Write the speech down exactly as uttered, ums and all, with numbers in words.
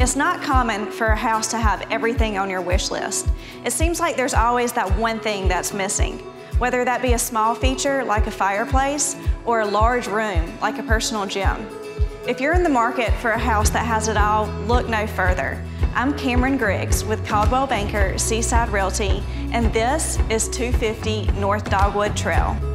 It's not common for a house to have everything on your wish list. It seems like there's always that one thing that's missing, whether that be a small feature like a fireplace or a large room like a personal gym. If you're in the market for a house that has it all, look no further. I'm Cameron Griggs with Caldwell Banker Seaside Realty, and this is two fifty North Dogwood Trail.